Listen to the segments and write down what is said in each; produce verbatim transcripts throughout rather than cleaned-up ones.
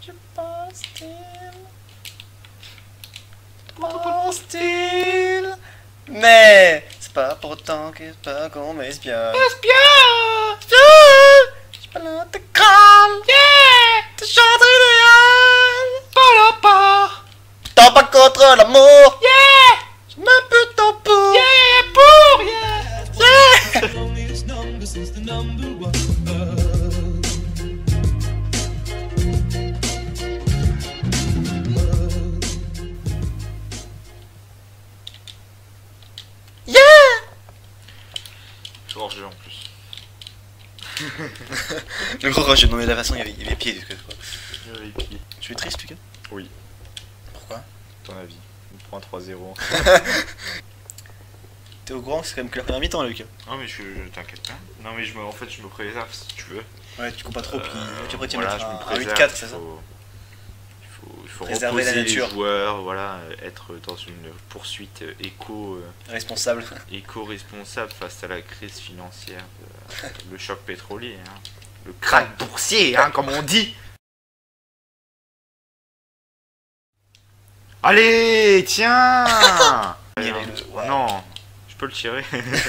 Je pense-t-il, pense-t-il, mais c'est pas pour autant que c'est pas qu'on m'espionne. Espionne, espionne. J'ai pas l'intégrale, yeah, de chanter idéal. Pas là pas. T'as pas contre l'amour, yeah. Je me bute en pour, yeah, pour, yeah, yeah. Gorgé en plus. Le gros Roger, non mais de la façon il y avait, il y avait pied. Quoi. Il y avait pied. Tu es triste Lucas? Oui. Pourquoi? Ton avis. On prend trois zéro. T'es au courant que c'est quand même que la première mi-temps Lucas? Non mais je, je t'inquiète pas. Non mais je me, en fait je me préserve si tu veux. Ouais tu cours pas trop, Euh, puis après tu voilà, mettre je me un, un préserve, huit quatre, c'est ça? faut- Il faut, il faut Préserver la reposer nature. les joueurs, voilà, être dans une poursuite éco, euh, Responsable. éco-responsable face à la crise financière, de- le choc pétrolier, hein. Le crack boursier, hein, comme on dit. Allez, tiens. Tirer le- Oh non, je peux le tirer.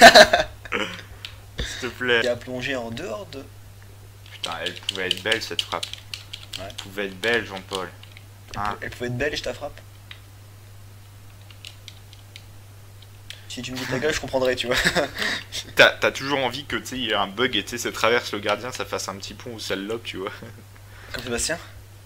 S'il te plaît. Il a plongé en dehors de... Putain, elle pouvait être belle cette frappe. Ouais. Elle pouvait être belle, Jean-Paul. Hein. Elle pouvait être belle et je ta frappe. Si tu me dis ta gueule, je comprendrais, tu vois. T'as t'as toujours envie que, tu sais, il y ait un bug et tu sais, ça traverse le gardien, ça fasse un petit pont ou ça le lobe, tu vois. Comme Sébastien.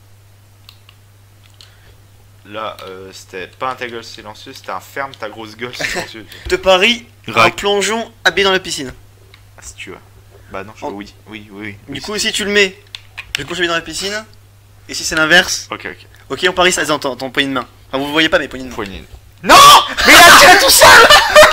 Là, euh, c'était pas un ta gueule silencieux, c'était un ferme ta grosse gueule silencieux. De Paris, un Rac. plongeon habillé dans la piscine. Ah, si tu veux. Bah non, je... En- oui, oui, oui. oui, Du oui, coup, si tu le mets, je plonge habillé dans la piscine. Et si c'est l'inverse, ok, ok. ok, on parie ça dans ton, ton poignée de main. Enfin, vous voyez pas mes poignées de main. Poignée. Non. Mais il a tiré tout seul.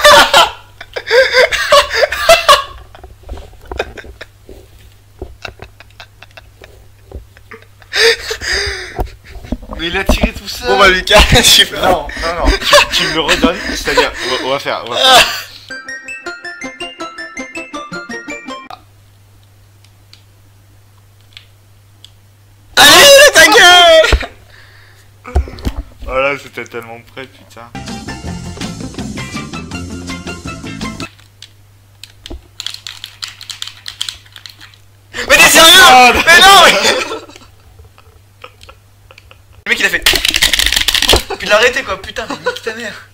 Mais il a tiré tout seul. Bon bah Lucas, tu fais... Non, non, non, tu, tu me le redonnes, c'est-à-dire, on, va- on va faire, on va faire. Allez, ta gueule. Oh là, c'était tellement près, putain. Mais t'es sérieux? Ah, Mais non mais... Le mec il a fait... Puis il l'a arrêté quoi, putain, mais nique ta mère.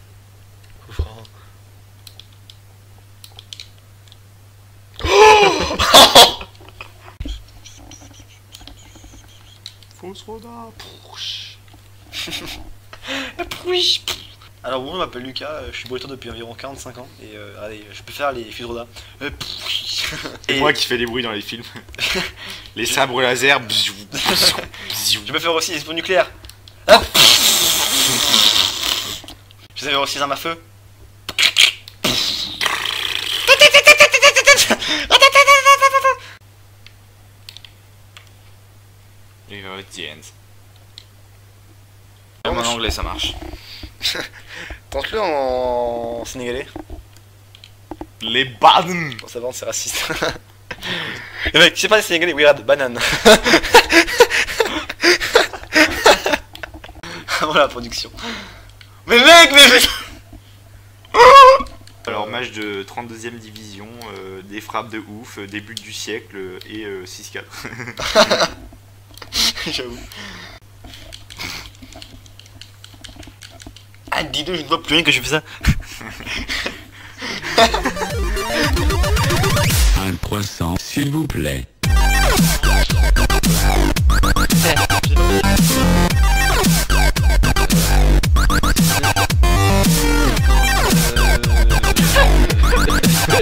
Fausse roda. Alors bon, je m'appelle Lucas, euh, je suis breton depuis environ quarante-cinq ans et euh, allez, je peux faire les fils de roda. Euh, C'est moi qui fais les bruits dans les films. Les sabres laser. bzou, bzou, bzou. Je peux faire aussi les explosions nucléaires. Hop. Je sais faire aussi les armes à feu. Les Eurotiens. Même en anglais ça marche. Tente-le en sénégalais. Les Baden. Bon, ça va, c'est raciste. Le mec, tu sais pas les sénégalais, oui, regarde, banane. Voilà la production. Mais mec, mais. Alors match de trente-deuxième division, euh, des frappes de ouf, euh, des buts du siècle euh, et euh, six quatre. J'avoue. Ah, dis donc, je ne vois plus rien que je fais ça. Un croissant, s'il vous plaît.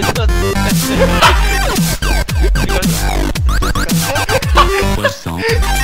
Croissant.